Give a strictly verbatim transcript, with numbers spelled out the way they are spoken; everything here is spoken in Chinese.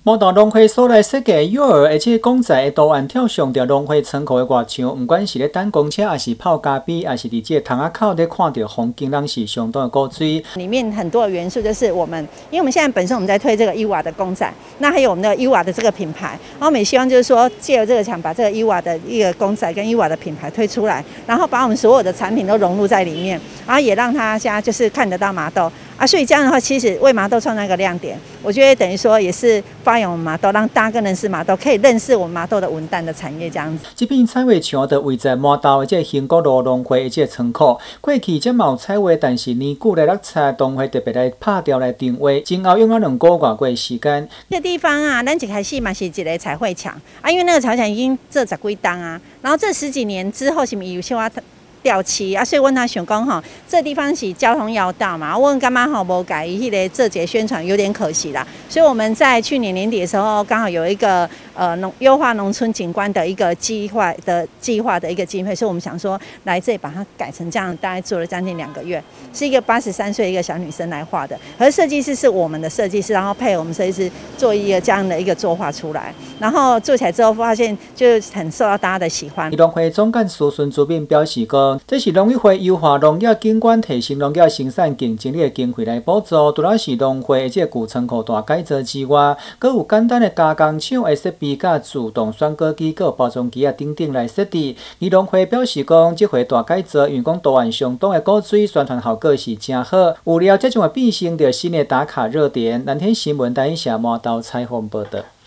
毛豆农会所来设计幼儿而且公仔的图案跳上着农会窗口的外墙，不管是咧等公车，还是泡咖啡，还是伫这窗仔口咧看到风景，拢是相当的古锥。 里面很多的元素就是我们，因为我们现在本身我们在推这个伊娃的公仔，那还有我们的伊娃的这个品牌，然后我们也希望就是说借由这个墙把这个伊娃的一个公仔跟伊娃的品牌推出来，然后把我们所有的产品都融入在里面，然后也让他现在就是看得到麻豆啊，所以这样的话，其实为麻豆创造一个亮点，我觉得等于说也是发扬我们麻豆，让大家更认识麻豆，可以认识我们麻豆的文旦的产业这样子。 这边彩绘墙就位在麻豆的这兴国路农会的这窗口，过去这嘛有彩绘，但是年久来落差，农会特别来拍掉来定位，前后用了两个月过时间。 这个地方啊，咱一开始嘛是一个彩绘墙啊，因为那个彩绘墙已经做十几档啊，然后这十几年之后是不是有些话掉漆啊，所以阮他想讲吼，这地方是交通要道嘛，阮感觉吼无改迄个这节宣传有点可惜啦，所以我们在去年年底的时候，刚好有一个呃农优化农村景观的一个计划的计划的一个机会，所以我们想说来这里把它改成这样，大概做了将近两个月，是一个八十三岁一个小女生来画的，而设计师是我们的设计师，然后配我们设计师做一个这样的一个作画出来，然后做起来之后发现就很受到大家的喜欢。 农会总干事孙主编表示讲，这是农委会优化农业景观、提升农业生产竞争力的经费来补助，除了是农会这旧仓库大改造之外，阁有简单的加工厂的设备、甲自动选果机、阁包装机啊等等来设置。而农会表示讲，这回大改造，因为讲图案相当的古锥，宣传效果是真好。有了这种会变成着新的打卡热点。蓝天新闻台社麻豆采访报道。